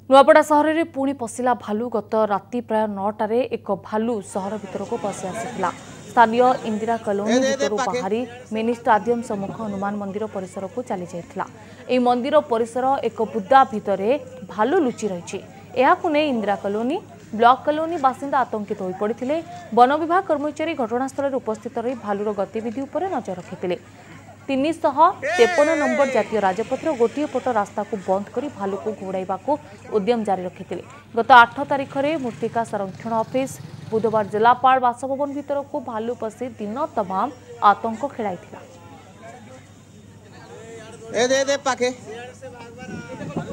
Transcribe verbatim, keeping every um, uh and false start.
नुआपड़ा सहर में पुणी पशिला भालू गत राति प्राय नौटार एक भालू सहर भितर को पशि आसाला। स्थानीय इंदिरा कॉलोनी भितर बाहरी मिनी स्टाडियम सम्मुख हनुमान मंदिर परिसर को चली जाइथिला। एही मंदिर परिसर एक बुदा भितर भालू लुचि रही। इंदिरा कॉलोनी ब्लॉक कॉलोनी बासिंदा आतंकित हो पड़ते। वन विभाग कर्मचारी घटनास्थल उपस्थित रही भालूर गतिविधि उपर नजर रखिते। तीन सौ तेपन नंबर जातीय राजपथ गोटे पट रास्ता को बंद कर भालू को घोड़ाइबा उद्यम जारी रखिते। गत आठ तारिख में मृत्तिका संरक्षण ऑफिस बुधवार जिलापाल बासभवन भीतर को भालू पशि दिन तमाम आतंक खेलाई।